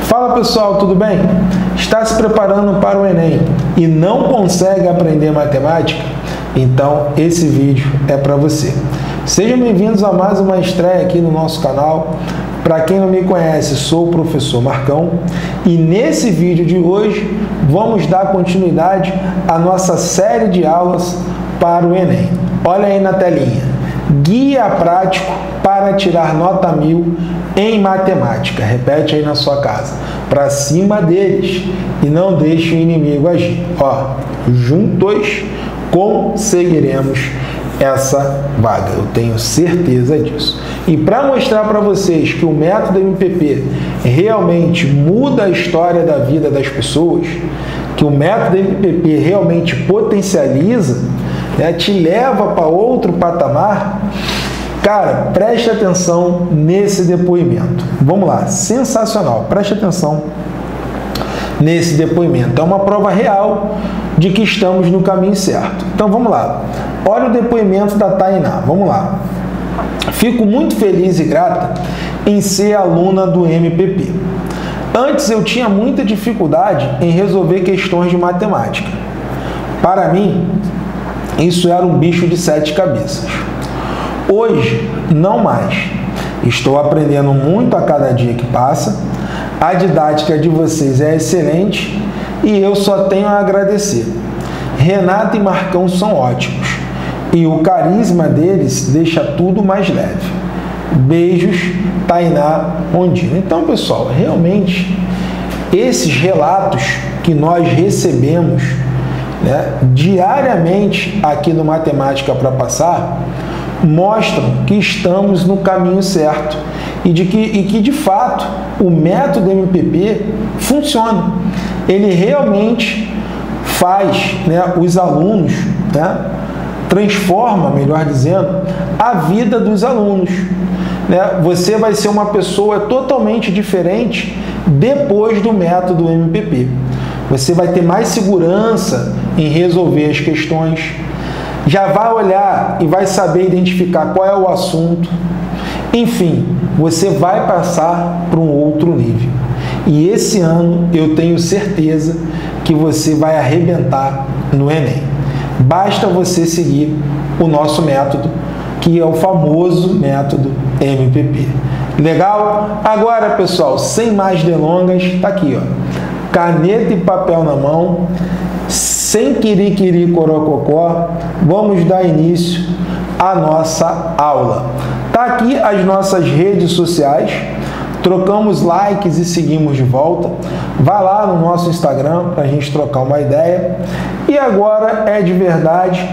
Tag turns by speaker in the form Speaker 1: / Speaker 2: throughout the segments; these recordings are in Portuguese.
Speaker 1: Fala pessoal, tudo bem? Está se preparando para o Enem e não consegue aprender matemática? Então esse vídeo é para você. Sejam bem-vindos a mais uma estreia aqui no nosso canal. Para quem não me conhece, sou o professor Marcão e nesse vídeo de hoje vamos dar continuidade à nossa série de aulas para o Enem. Olha aí na telinha, guia prático para tirar nota 1000 em matemática. Repete aí na sua casa, para cima deles e não deixe o inimigo agir. Ó, juntos conseguiremos essa vaga, eu tenho certeza disso. E para mostrar para vocês que o método MPP realmente muda a história da vida das pessoas, que o método MPP realmente potencializa, né, te leva para outro patamar, cara, preste atenção nesse depoimento. Vamos lá, sensacional, preste atenção nesse depoimento. É uma prova real de que estamos no caminho certo. Então vamos lá. Olha o depoimento da Tainá. Vamos lá. Fico muito feliz e grata em ser aluna do MPP. Antes eu tinha muita dificuldade em resolver questões de matemática. Para mim, isso era um bicho de 7 cabeças. Hoje, não mais. Estou aprendendo muito a cada dia que passa. A didática de vocês é excelente e eu só tenho a agradecer. Renata e Marcão são ótimos e o carisma deles deixa tudo mais leve. Beijos, Tainá Rondina. Então, pessoal, realmente esses relatos que nós recebemos, né, diariamente aqui no Matemática para Passar mostram que estamos no caminho certo e que de fato o método MPP funciona. Ele realmente faz, né, os alunos, né, transforma, melhor dizendo, a vida dos alunos. Né? Você vai ser uma pessoa totalmente diferente depois do método MPP. Você vai ter mais segurança em resolver as questões, já vai olhar e vai saber identificar qual é o assunto. Enfim, você vai passar para um outro nível. E esse ano eu tenho certeza que você vai arrebentar no Enem. Basta você seguir o nosso método, que é o famoso método MPP. Legal? Agora, pessoal, sem mais delongas, tá aqui, ó, caneta e papel na mão, sem quiriquiri corococó, vamos dar início à nossa aula. Tá aqui as nossas redes sociais, trocamos likes e seguimos de volta. Vai lá no nosso Instagram para a gente trocar uma ideia. E agora é de verdade,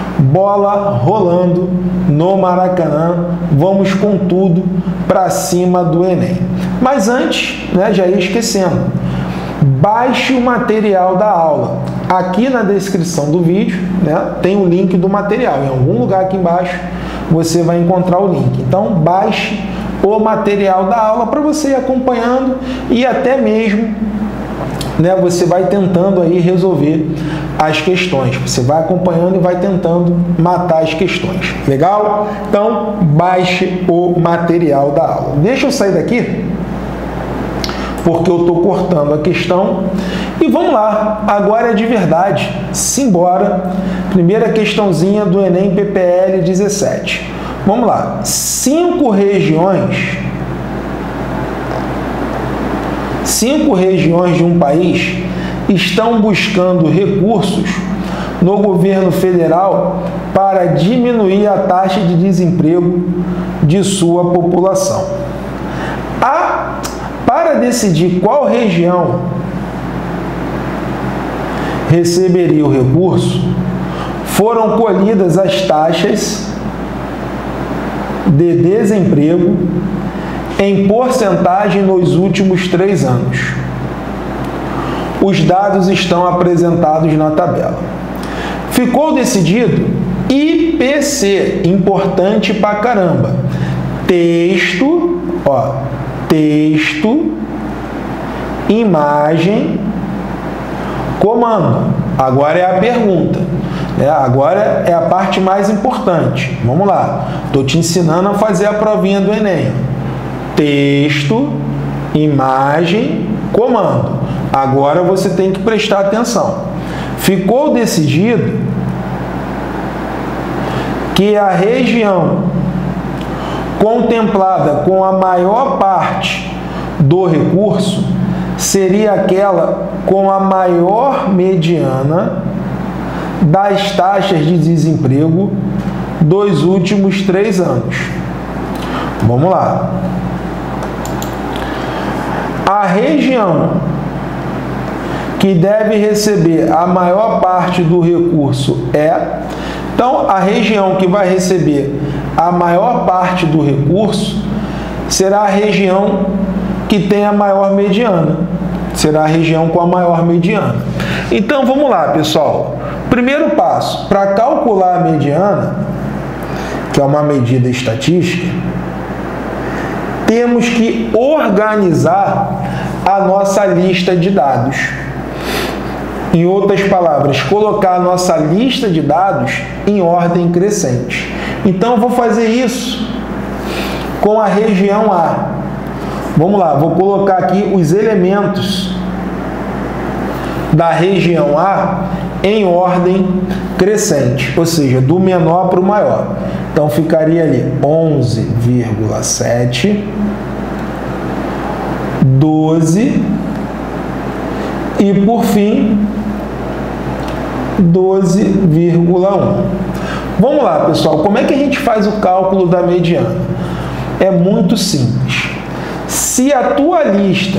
Speaker 1: bola rolando no Maracanã. Vamos com tudo para cima do Enem. Mas antes, né, já ia esquecendo, baixe o material da aula. Aqui na descrição do vídeo, né, tem o link do material. Em algum lugar aqui embaixo você vai encontrar o link. Então baixe o material da aula para você ir acompanhando e até mesmo, né, você vai tentando aí resolver as questões. Você vai acompanhando e vai tentando matar as questões. Legal? Então baixe o material da aula. Deixa eu sair daqui, porque eu estou cortando a questão. E vamos lá, agora é de verdade. Simbora. Primeira questãozinha do Enem PPL 17. Vamos lá. 5 regiões de um país estão buscando recursos no governo federal para diminuir a taxa de desemprego de sua população. Para decidir qual região receberia o recurso, foram colhidas as taxas de desemprego em porcentagem nos últimos 3 anos. Os dados estão apresentados na tabela. Ficou decidido IPC, importante pra caramba. Texto, ó, texto, imagem, comando. Agora é a pergunta, né? Agora é a parte mais importante. Vamos lá. Estou te ensinando a fazer a provinha do Enem. Texto, Imagem, comando. Agora você tem que prestar atenção. Ficou decidido que a região contemplada com a maior parte do recurso seria aquela com a maior mediana das taxas de desemprego dos últimos 3 anos. Vamos lá. A região que deve receber a maior parte do recurso é... Então, a região que vai receber a maior parte do recurso será a região que tem a maior mediana. Será a região com a maior mediana. Então, vamos lá, pessoal. Primeiro passo, para calcular a mediana, que é uma medida estatística, temos que organizar a nossa lista de dados. Em outras palavras, colocar a nossa lista de dados em ordem crescente. Então, eu vou fazer isso com a região A. Vamos lá, vou colocar aqui os elementos da região A em ordem crescente, ou seja, do menor para o maior. Então, ficaria ali 11,7, 12 e, por fim, 12,1. Vamos lá, pessoal, como é que a gente faz o cálculo da mediana? É muito simples. Se a tua lista,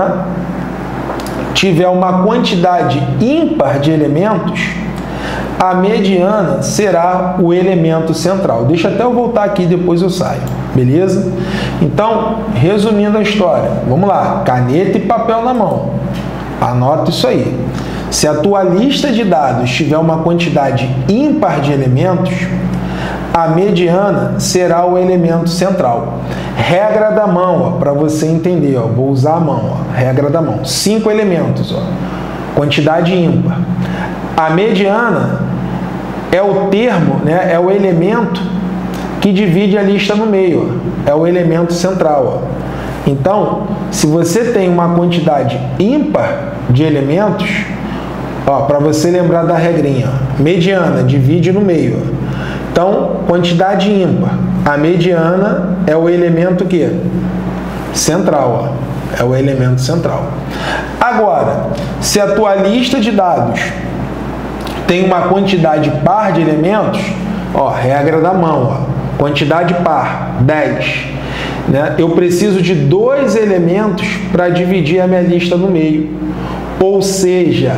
Speaker 1: tiver uma quantidade ímpar de elementos, a mediana será o elemento central. Deixa até eu voltar aqui, depois eu saio, beleza? Então, resumindo a história, vamos lá, caneta e papel na mão. Anota isso aí. Se a tua lista de dados tiver uma quantidade ímpar de elementos, a mediana será o elemento central. Regra da mão, para você entender, ó, vou usar a mão, ó, regra da mão. 5 elementos, ó, quantidade ímpar. A mediana é o termo, é o elemento que divide a lista no meio, ó, é o elemento central. Ó. Então, se você tem uma quantidade ímpar de elementos, para você lembrar da regrinha, ó, mediana divide no meio. Ó. Então, quantidade ímpar. A mediana é o elemento que? Central. Ó. É o elemento central. Agora, se a tua lista de dados tem uma quantidade par de elementos, regra da mão, quantidade par, 10. Eu preciso de 2 elementos para dividir a minha lista no meio. Ou seja,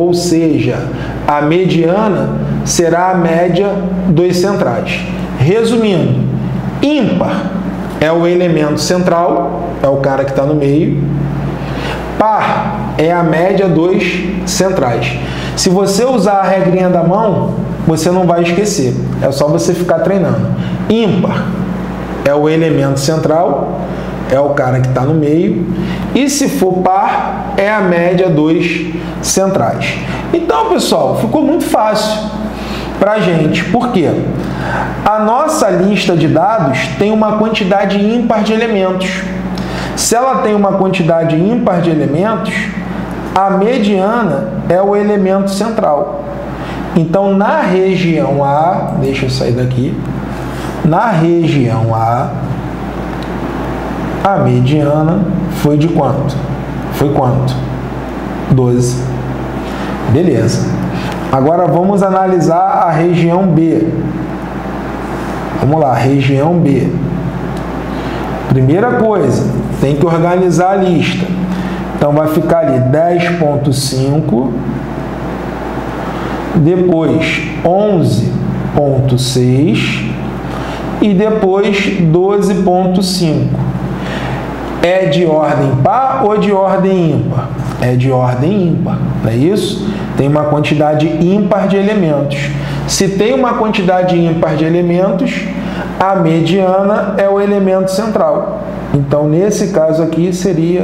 Speaker 1: a mediana será a média dos centrais. Resumindo, ímpar é o elemento central, é o cara que está no meio. Par é a média dos centrais. Se você usar a regrinha da mão, você não vai esquecer. É só você ficar treinando. Ímpar é o elemento central, é o cara que está no meio. E se for par, é a média dos centrais. Então, pessoal, ficou muito fácil para a gente. Por quê? A nossa lista de dados tem uma quantidade ímpar de elementos. Se ela tem uma quantidade ímpar de elementos, a mediana é o elemento central. Então, na região A, deixa eu sair daqui, na região a mediana foi de quanto? Foi quanto? 12. Beleza. Agora vamos analisar a região B. Vamos lá, região B. Primeira coisa, tem que organizar a lista. Então, vai ficar ali 10,5, depois 11,6 e depois 12,5. É de ordem par ou de ordem ímpar? É de ordem ímpar, não é isso? Tem uma quantidade ímpar de elementos. Se tem uma quantidade ímpar de elementos, a mediana é o elemento central. Então, nesse caso aqui, seria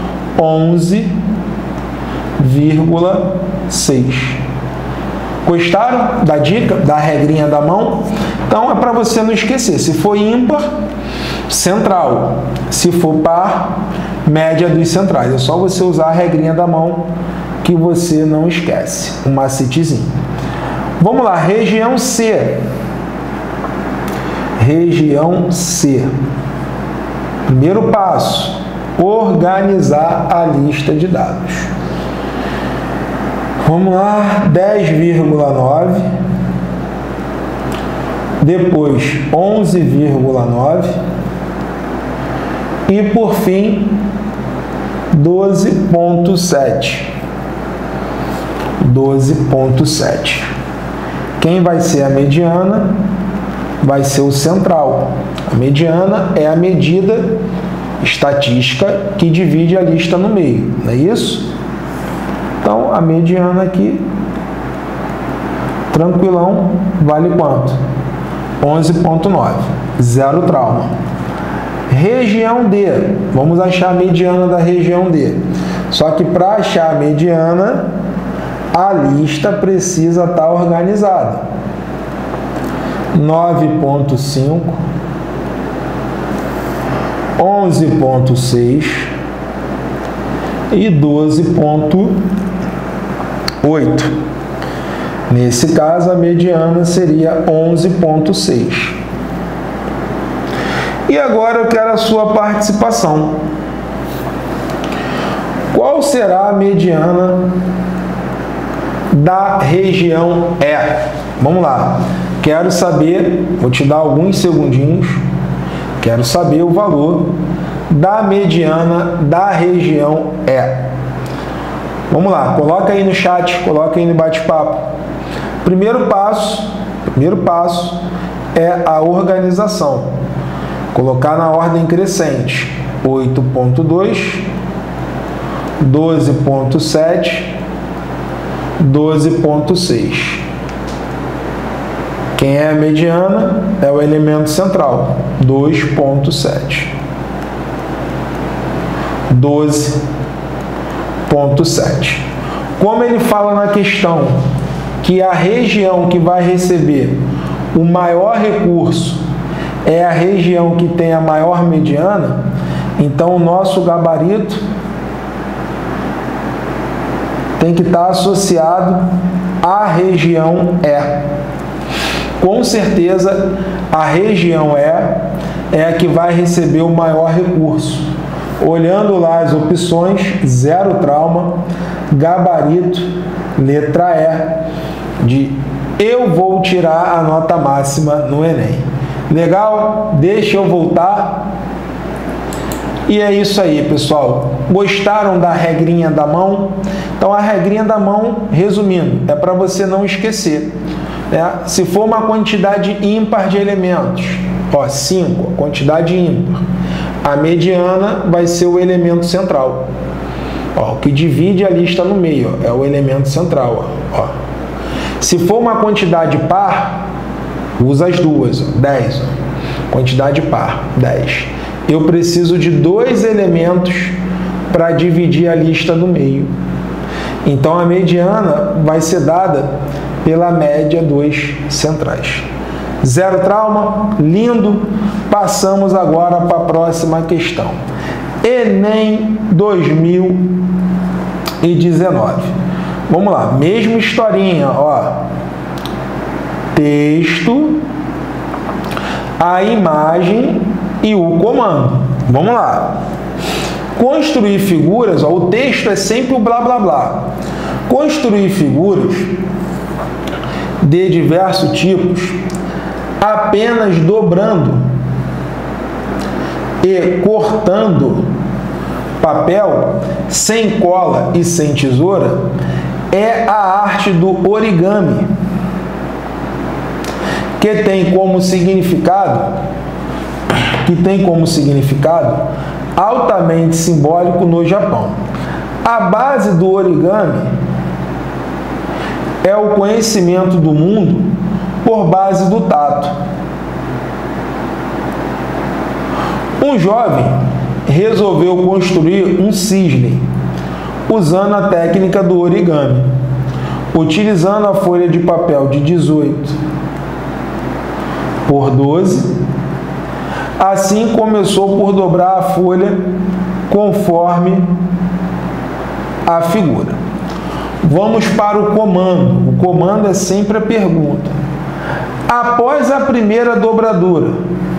Speaker 1: 11,6. Gostaram da dica, da regrinha da mão? Então, é para você não esquecer. Se for ímpar, central. Se for par, média dos centrais. É só você usar a regrinha da mão que você não esquece. Um macetezinho. Vamos lá, região C. Região C. Primeiro passo, organizar a lista de dados. Vamos lá, 10,9, depois 11,9 e por fim 12,7. 12,7. Quem vai ser a mediana? Vai ser o central. A mediana é a medida estatística que divide a lista no meio, não é isso? Então, a mediana aqui, tranquilão, vale quanto? 11,9. Zero trauma. Região D. Vamos achar a mediana da região D. Só que para achar a mediana, a lista precisa estar organizada. 9,5, 11,6 e 12,8. Nesse caso, a mediana seria 11,6. E agora eu quero a sua participação. Qual será a mediana da região E? Vamos lá. Quero saber, vou te dar alguns segundinhos, quero saber o valor da mediana da região E. Vamos lá, coloca aí no chat, coloca aí no bate-papo. Primeiro passo é a organização. Colocar na ordem crescente. 8,2, 12,7, 12,6. Quem é a mediana é o elemento central, 2,7. 12,7. Como ele fala na questão que a região que vai receber o maior recurso é a região que tem a maior mediana, então o nosso gabarito tem que estar associado à região E. Com certeza, a região E é a que vai receber o maior recurso. Olhando lá as opções, zero trauma, gabarito, letra E, de eu vou tirar a nota máxima no Enem. Legal? Deixa eu voltar. E é isso aí, pessoal. Gostaram da regrinha da mão? Então, a regrinha da mão, resumindo, é para você não esquecer. Se for uma quantidade ímpar de elementos, 5, quantidade ímpar, a mediana vai ser o elemento central. O que divide a lista no meio é o elemento central. Se for uma quantidade par, usa as duas, 10. Quantidade par, 10. Eu preciso de 2 elementos para dividir a lista no meio. Então, a mediana vai ser dada pela média dos centrais. Zero trauma, lindo. Passamos agora para a próxima questão. Enem 2019. Vamos lá, mesma historinha, texto, a imagem e o comando. Vamos lá. Construir figuras, o texto é sempre o blá blá blá. Construir figuras de diversos tipos, apenas dobrando e cortando papel, sem cola e sem tesoura, é a arte do origami, que tem como significado altamente simbólico no Japão. A base do origami é o conhecimento do mundo por base do tato. Um jovem resolveu construir um cisne usando a técnica do origami, utilizando a folha de papel de 18 por 12. Assim começou por dobrar a folha conforme a figura. Vamos para o comando. O comando é sempre a pergunta. Após a primeira dobradura,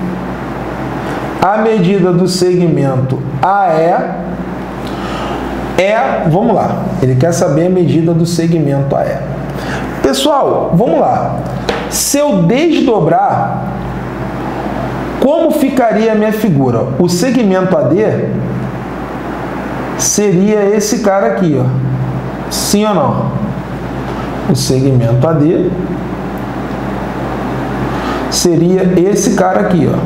Speaker 1: a medida do segmento AE vamos lá, ele quer saber a medida do segmento AE. Pessoal, vamos lá. Se eu desdobrar, como ficaria a minha figura? O segmento AD seria esse cara aqui, ó. Sim ou não? O segmento AD seria esse cara aqui, ó.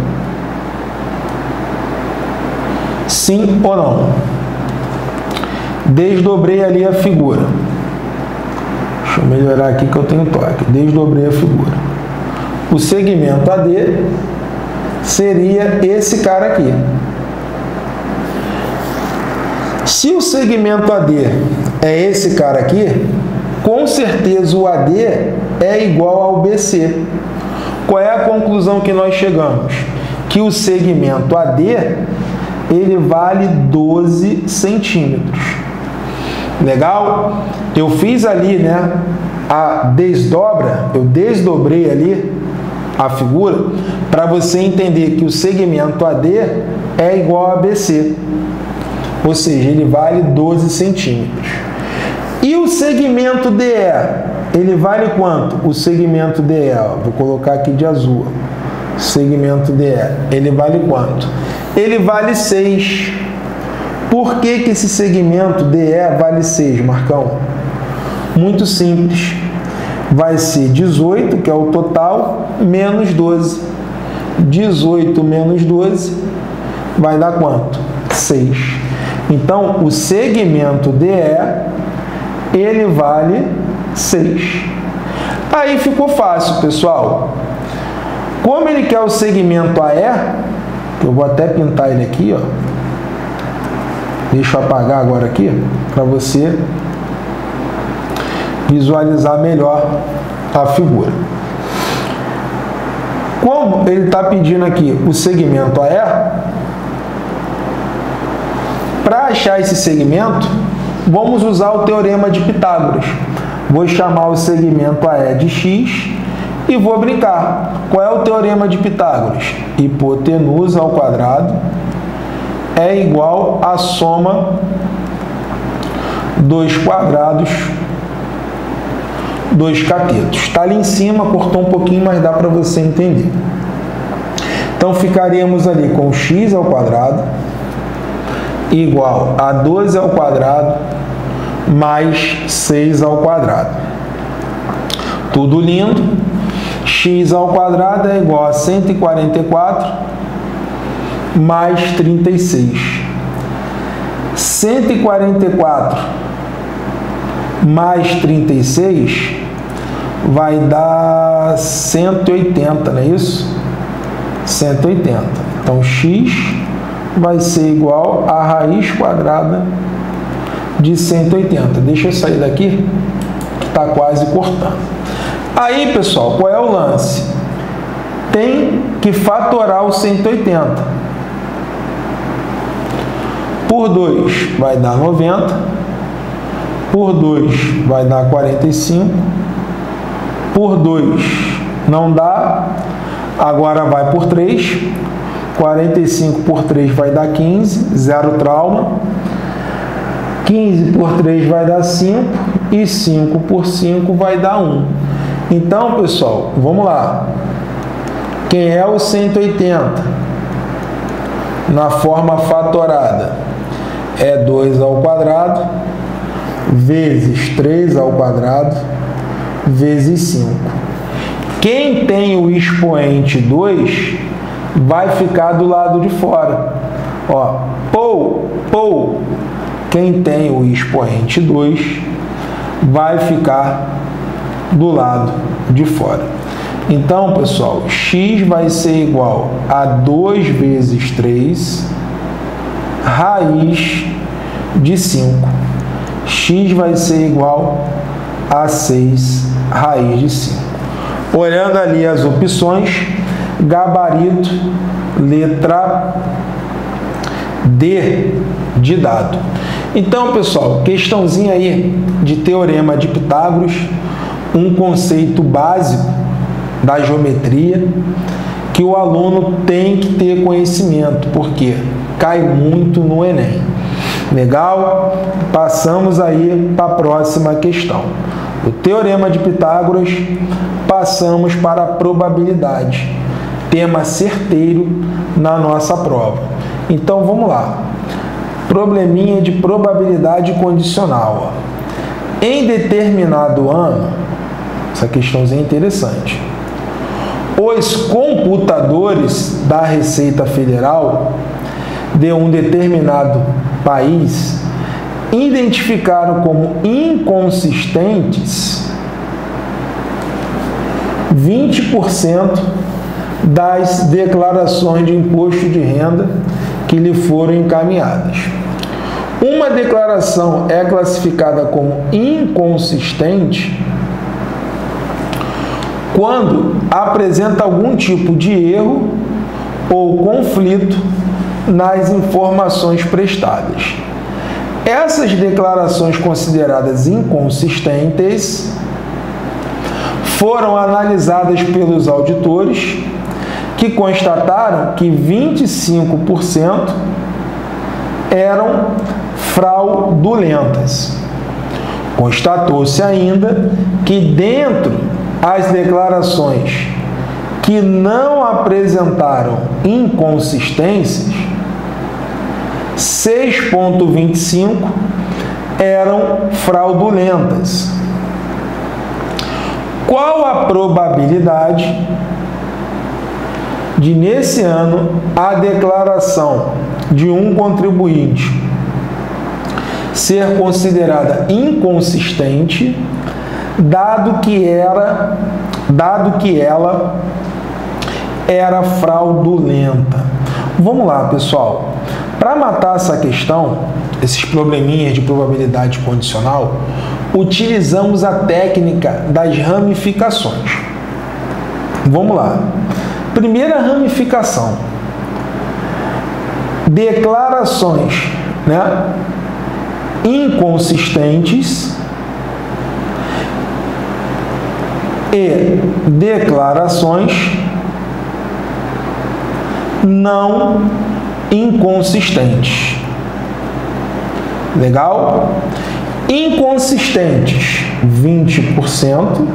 Speaker 1: Sim ou não? Desdobrei ali a figura. Deixa eu melhorar aqui que eu tenho toque. Desdobrei a figura. O segmento AD seria esse cara aqui. Se o segmento AD é esse cara aqui, com certeza o AD é igual ao BC. Qual é a conclusão que nós chegamos? Que o segmento AD, ele vale 12 centímetros. Legal? Eu fiz ali, né, a desdobra, eu desdobrei ali a figura para você entender que o segmento AD é igual a BC. Ou seja, ele vale 12 centímetros. E o segmento DE, ele vale quanto? O segmento DE, ó, vou colocar aqui de azul. Segmento DE, ele vale quanto? Ele vale 6. Por que que esse segmento DE vale 6, Marcão? Muito simples. Vai ser 18, que é o total, menos 12. 18 menos 12 vai dar quanto? 6. Então, o segmento DE, ele vale 6. Aí ficou fácil, pessoal. Como ele quer o segmento AE, eu vou até pintar ele aqui, ó. Deixa eu apagar agora aqui, para você visualizar melhor a figura. Como ele está pedindo aqui o segmento AE, para achar esse segmento, vamos usar o teorema de Pitágoras. Vou chamar o segmento AE de x e vou brincar. Qual é o teorema de Pitágoras? Hipotenusa ao quadrado é igual à soma dos quadrados dos catetos. Está ali em cima, cortou um pouquinho, mas dá para você entender. Então, ficaríamos ali com x ao quadrado igual a 12 ao quadrado mais 6 ao quadrado. Tudo lindo. X ao quadrado é igual a 144 mais 36. 144 mais 36 vai dar 180, não é isso? 180. Então, x vai ser igual a raiz quadrada de 180. Deixa eu sair daqui, que está quase cortando. Aí, pessoal, qual é o lance? Tem que fatorar o 180. Por 2 vai dar 90. Por 2 vai dar 45. Por 2 não dá. Agora vai por 3. 45 por 3 vai dar 15. Zero trauma. 15 por 3 vai dar 5. E 5 por 5 vai dar 1. Então, pessoal, vamos lá. Quem é o 180? Na forma fatorada, é 2 ao quadrado, vezes 3 ao quadrado, vezes 5. Quem tem o expoente 2, vai ficar do lado de fora. Ó, pou. Quem tem o expoente 2, vai ficar do lado de fora. Então, pessoal, x vai ser igual a 2 vezes 3 raiz de 5. X vai ser igual a 6 raiz de 5. Olhando ali as opções, gabarito, letra D, de dado. Então, pessoal, questãozinha aí de teorema de Pitágoras, um conceito básico da geometria que o aluno tem que ter conhecimento, porque cai muito no Enem. Legal? Passamos aí para a próxima questão. O teorema de Pitágoras, passamos para a probabilidade, tema certeiro na nossa prova. Então, vamos lá. Probleminha de probabilidade condicional. Em determinado ano, essa questãozinha é interessante, os computadores da Receita Federal de um determinado país identificaram como inconsistentes 20% das declarações de imposto de renda que lhe foram encaminhadas. Uma declaração é classificada como inconsistente quando apresenta algum tipo de erro ou conflito nas informações prestadas. Essas declarações consideradas inconsistentes foram analisadas pelos auditores, que constataram que 25% eram fraudulentas. Constatou-se ainda que dentro as declarações que não apresentaram inconsistências, 6,25 eram fraudulentas. Qual a probabilidade de, nesse ano, a declaração de um contribuinte ser considerada inconsistente, dado que ela era fraudulenta? Vamos lá, pessoal. Para matar essa questão, esses probleminhas de probabilidade condicional, utilizamos a técnica das ramificações. Vamos lá. Primeira ramificação. Declarações, inconsistentes e declarações não inconsistentes. Legal? Inconsistentes, 20%.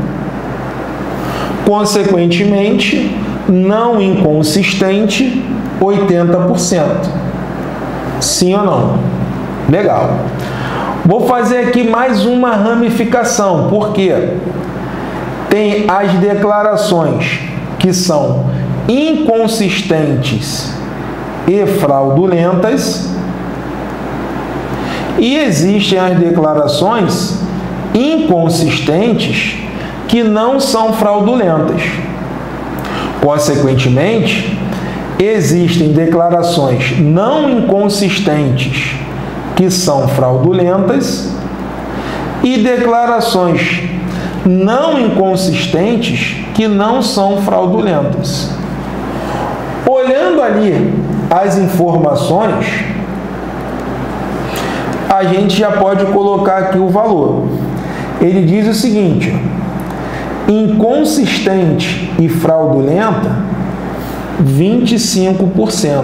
Speaker 1: Consequentemente, não inconsistente, 80%. Sim ou não? Legal. Vou fazer aqui mais uma ramificação, porque tem as declarações que são inconsistentes e fraudulentas, e existem as declarações inconsistentes que não são fraudulentas. Consequentemente, existem declarações não inconsistentes que são fraudulentas e declarações não inconsistentes que não são fraudulentas. Olhando ali as informações, a gente já pode colocar aqui o valor. Ele diz o seguinte: inconsistente e fraudulenta, 25%.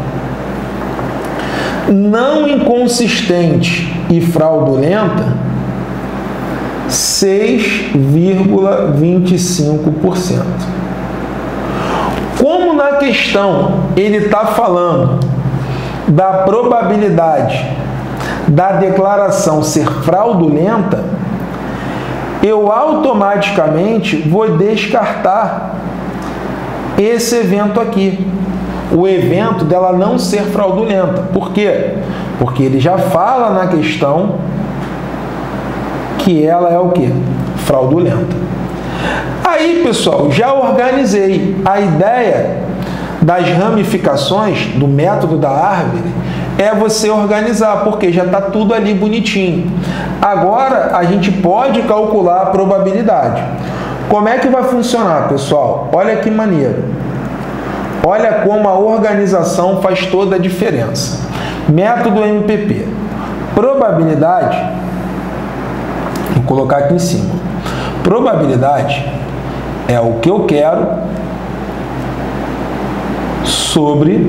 Speaker 1: Não inconsistente e fraudulenta, 6,25%. Como na questão ele está falando da probabilidade da declaração ser fraudulenta, eu automaticamente vou descartar esse evento aqui, o evento dela não ser fraudulenta. Por quê? Porque ele já fala na questão que ela é o quê? Fraudulenta. Aí, pessoal, já organizei. A ideia das ramificações do método da árvore é você organizar, porque já está tudo ali bonitinho. Agora, a gente pode calcular a probabilidade. Como é que vai funcionar, pessoal? Olha que maneiro. Olha como a organização faz toda a diferença. Método MPP. Probabilidade, vou colocar aqui em cima. Probabilidade é o que eu quero sobre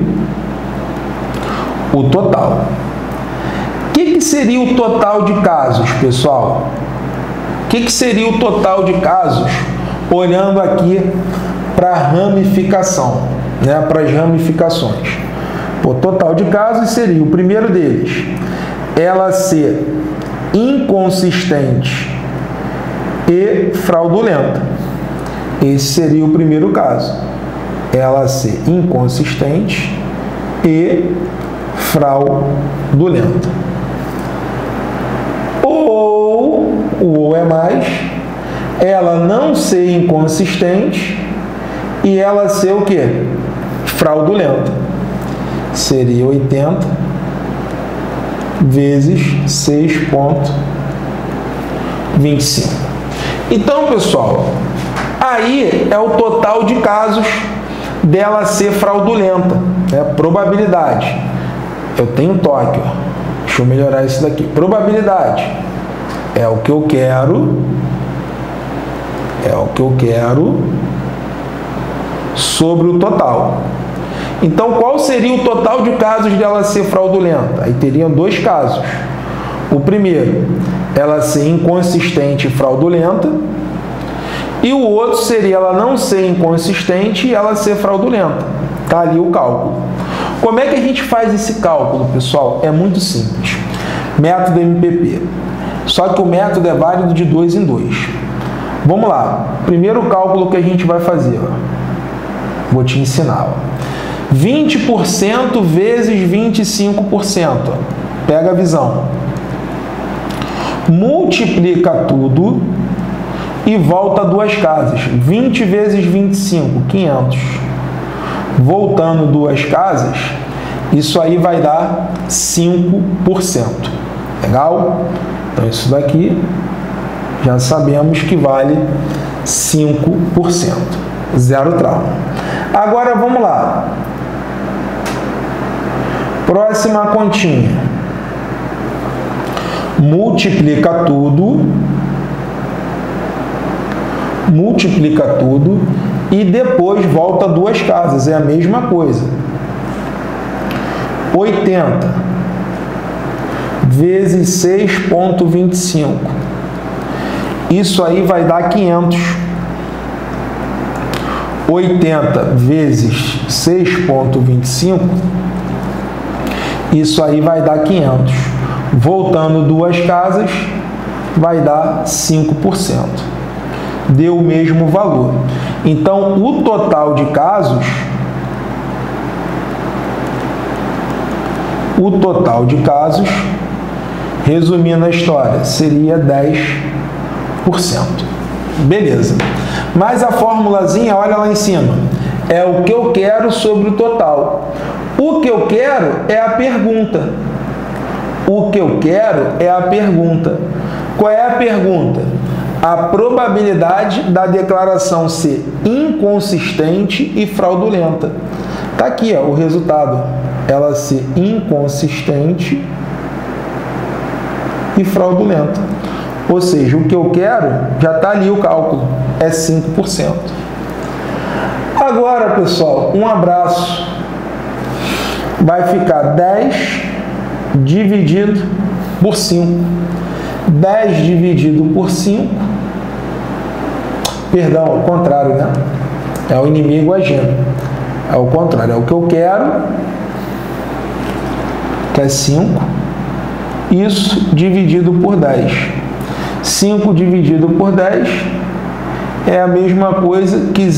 Speaker 1: o total. O que seria o total de casos, pessoal? O que seria o total de casos olhando aqui para a ramificação, né? Para as ramificações. O total de casos seria o primeiro deles, ela ser inconsistente e fraudulenta. Esse seria o primeiro caso, ela ser inconsistente e fraudulenta. Ou, o ou é mais, ela não ser inconsistente e ela ser o quê? Fraudulenta. Seria 80 vezes 6,25. Então, pessoal, aí é o total de casos dela ser fraudulenta, né? Probabilidade. Eu tenho toque, ó. Deixa eu melhorar isso daqui. Probabilidade é o que eu quero, sobre o total. Então, qual seria o total de casos dela ser fraudulenta? Aí teriam dois casos. O primeiro, ela ser inconsistente e fraudulenta. E o outro seria ela não ser inconsistente e ela ser fraudulenta. Está ali o cálculo. Como é que a gente faz esse cálculo, pessoal? É muito simples. Método MPP. Só que o método é válido de 2 em 2. Vamos lá. Primeiro cálculo que a gente vai fazer, ó. Vou te ensinar, ó. 20% vezes 25%. Pega a visão. Multiplica tudo e volta duas casas. 20 vezes 25, 500. Voltando duas casas, isso aí vai dar 5%. Legal? Então, isso daqui já sabemos que vale 5%. Zero trauma. Agora, vamos lá. Próxima continha. Multiplica tudo e depois volta duas casas. É a mesma coisa. 80 vezes 6,25. Isso aí vai dar 500. 80 vezes 6,25. Isso aí vai dar 500. Voltando duas casas, vai dar 5%. Deu o mesmo valor. Então, o total de casos, resumindo a história, seria 10%. Beleza. Mas a formulazinha, olha lá em cima, é o que eu quero sobre o total. O que eu quero é a pergunta. Qual é a pergunta? A probabilidade da declaração ser inconsistente e fraudulenta. Tá aqui, ó, o resultado. Ela ser inconsistente e fraudulenta. Ou seja, o que eu quero, já está ali o cálculo, é 5%. Agora, pessoal, um abraço. Vai ficar 10 dividido por 5. 10 dividido por 5. Perdão, ao contrário, né? É o inimigo agindo. É o contrário, é o que eu quero, que é 5. Isso dividido por 10. 5 dividido por 10 é a mesma coisa que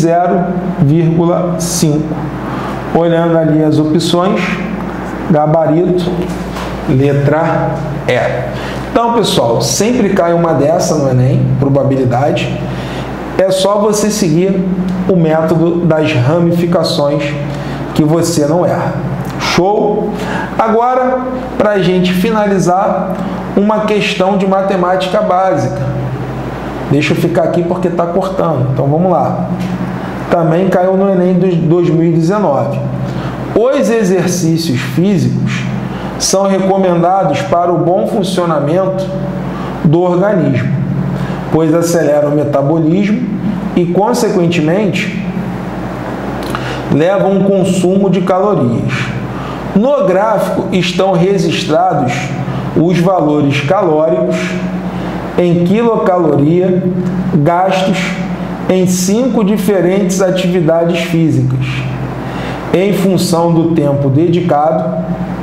Speaker 1: 0,5. Olhando ali as opções, gabarito, letra E. Então, pessoal, sempre cai uma dessa no Enem, probabilidade. É só você seguir o método das ramificações que você não erra. Show? Agora, para a gente finalizar, uma questão de matemática básica. Deixa eu ficar aqui porque está cortando. Então, vamos lá. Também caiu no Enem de 2019. Os exercícios físicos são recomendados para o bom funcionamento do organismo, pois aceleram o metabolismo e, consequentemente, levam ao consumo de calorias. No gráfico estão registrados os valores calóricos em quilocaloria gastos em 5 diferentes atividades físicas, em função do tempo dedicado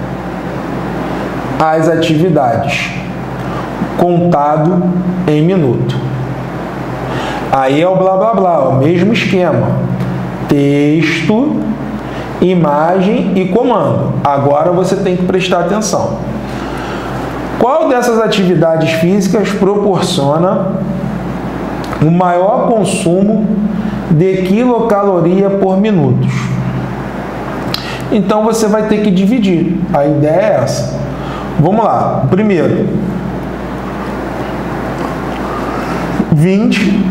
Speaker 1: às atividades, contado em minuto. Aí é o blá blá blá, o mesmo esquema: texto, imagem e comando. Agora você tem que prestar atenção. Qual dessas atividades físicas proporciona o maior consumo de quilocaloria por minuto? Então você vai ter que dividir. A ideia é essa. Vamos lá. Primeiro, 20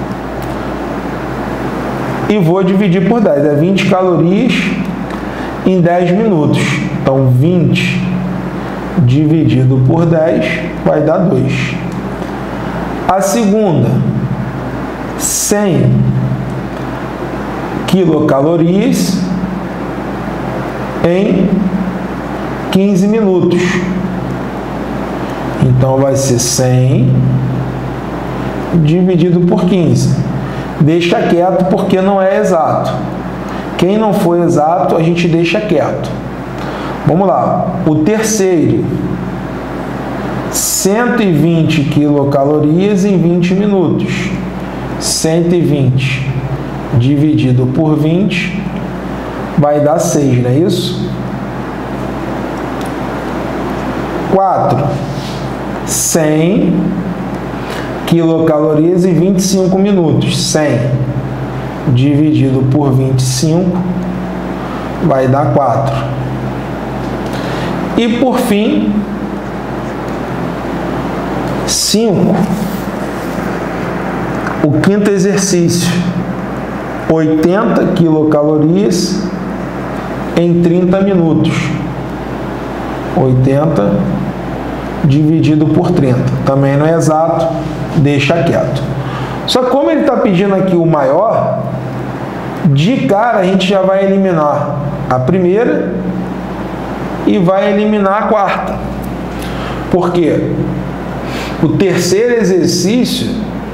Speaker 1: e vou dividir por 10. É 20 calorias em 10 minutos. Então, 20 dividido por 10 vai dar 2. A segunda, 100 quilocalorias em 15 minutos. Então, vai ser 100 dividido por 15. Deixa quieto porque não é exato. Quem não for exato, a gente deixa quieto. Vamos lá. O terceiro, 120 quilocalorias em 20 minutos. 120 dividido por 20 vai dar 6, não é isso? 4, 100 quilocalorias em 25 minutos. 100 dividido por 25 vai dar 4. E por fim, 5. O quinto exercício, 80 quilocalorias em 30 minutos. 80 dividido por 30. Também não é exato, deixa quieto. Só que como ele está pedindo aqui o maior, de cara a gente já vai eliminar a primeira e vai eliminar a quarta. Por quê? O terceiro exercício,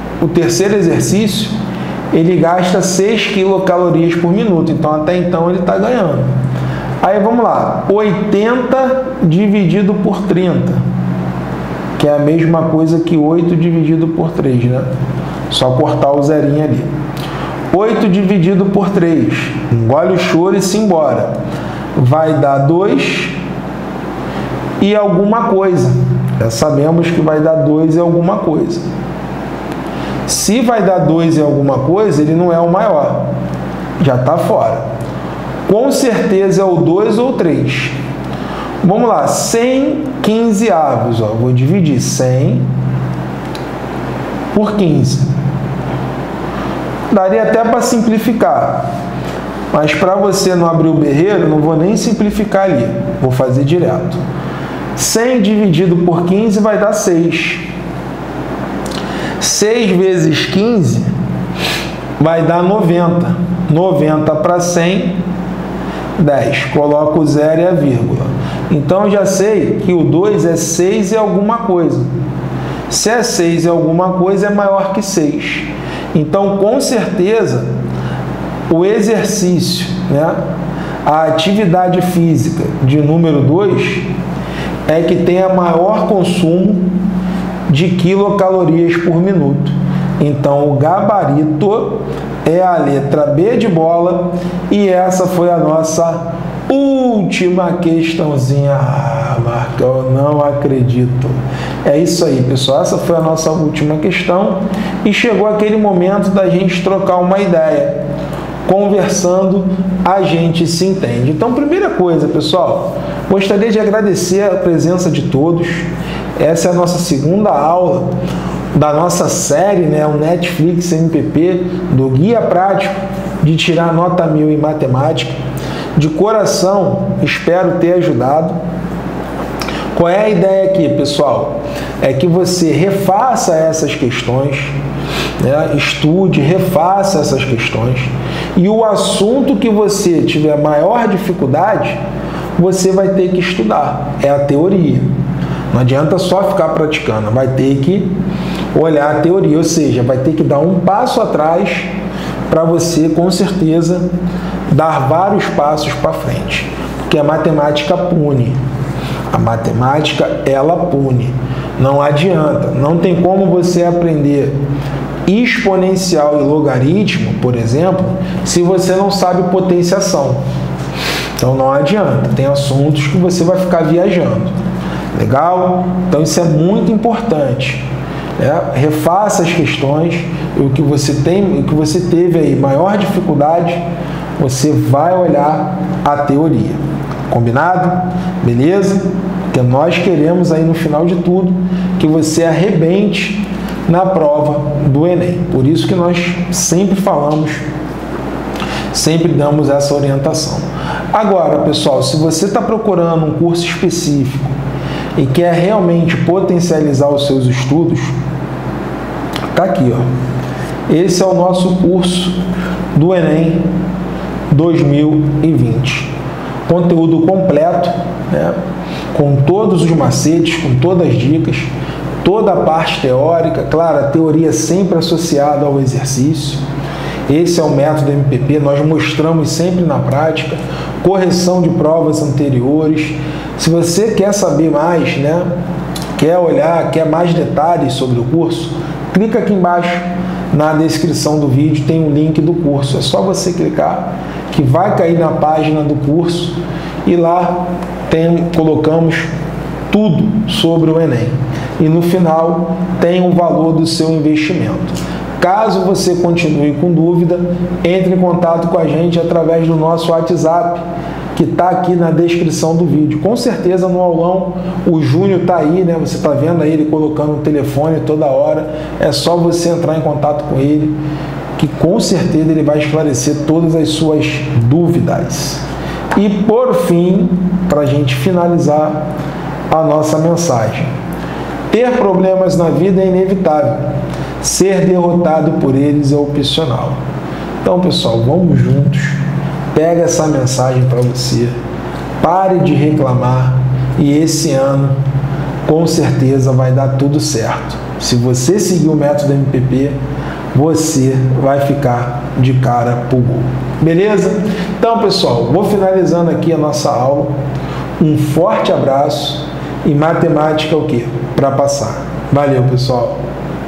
Speaker 1: ele gasta 6 quilocalorias por minuto. Então, até então, ele está ganhando. Aí, vamos lá. 80 dividido por 30. Que é a mesma coisa que 8 dividido por 3, né? Só cortar o zerinho ali. 8 dividido por 3. Engole o choro e se embora. Vai dar 2 e alguma coisa. Já sabemos que vai dar 2 e alguma coisa. Se vai dar 2 e alguma coisa, ele não é o maior. Já está fora. Com certeza é o 2 ou 3. Vamos lá. 100 quinzeavos. Ó. Vou dividir 100 por 15. Daria até para simplificar. Mas para você não abrir o berreiro, não vou nem simplificar ali. Vou fazer direto. 100 dividido por 15 vai dar 6. 6 vezes 15 vai dar 90. 90 para 100, 10. Coloco o 0 e a vírgula. Então, eu já sei que o 2 é 6 e alguma coisa. Se é 6 e alguma coisa, é maior que 6. Então, com certeza, o exercício, né, a atividade física de número 2 é que tem a maior consumo de quilocalorias por minuto. Então, o gabarito é a letra B de bola e essa foi a nossa última questãozinha. Ah, Marcão, não acredito. É isso aí, pessoal. Essa foi a nossa última questão e chegou aquele momento da gente trocar uma ideia. Conversando, a gente se entende. Então, primeira coisa, pessoal, gostaria de agradecer a presença de todos. Essa é a nossa segunda aula da nossa série, né, o Netflix MPP, do Guia Prático de Tirar Nota 1000 em Matemática. De coração, espero ter ajudado. Qual é a ideia aqui, pessoal? É que você refaça essas questões, né? Estude, refaça essas questões, e o assunto que você tiver maior dificuldade, você vai ter que estudar, é a teoria. Não adianta só ficar praticando, vai ter que olhar a teoria, ou seja, vai ter que dar um passo atrás para você, com certeza, dar vários passos para frente, porque a matemática pune. A matemática, ela pune. Não adianta, não tem como você aprender exponencial e logaritmo, por exemplo, se você não sabe potenciação. Então não adianta, tem assuntos que você vai ficar viajando. Legal? Então isso é muito importante. Refaça as questões, e o que você teve aí maior dificuldade, você vai olhar a teoria. Combinado? Beleza? Porque nós queremos aí no final de tudo que você arrebente na prova do Enem. Por isso que nós sempre falamos, sempre damos essa orientação. Agora, pessoal, se você está procurando um curso específico e quer realmente potencializar os seus estudos, tá aqui, ó. Esse é o nosso curso do Enem 2020. Conteúdo completo, né? Com todos os macetes, com todas as dicas, toda a parte teórica, claro, a teoria sempre associada ao exercício. Esse é o método MPP, nós mostramos sempre na prática, correção de provas anteriores. Se você quer saber mais, né, quer olhar, quer mais detalhes sobre o curso, clica aqui embaixo na descrição do vídeo, tem um link do curso. É só você clicar que vai cair na página do curso e lá colocamos tudo sobre o Enem. E no final tem o valor do seu investimento. Caso você continue com dúvida, entre em contato com a gente através do nosso WhatsApp, que está aqui na descrição do vídeo. Com certeza no aulão o Júnior está aí, né? Você está vendo aí ele colocando o telefone toda hora. É só você entrar em contato com ele, que com certeza ele vai esclarecer todas as suas dúvidas. E por fim, para a gente finalizar a nossa mensagem: ter problemas na vida é inevitável, ser derrotado por eles é opcional. Então, pessoal, vamos juntos. Pega essa mensagem para você, pare de reclamar, e esse ano com certeza vai dar tudo certo. Se você seguir o método MPP, você vai ficar de cara pro gol. Beleza? Então, pessoal, vou finalizando aqui a nossa aula. Um forte abraço, e matemática é o quê? Para passar. Valeu, pessoal!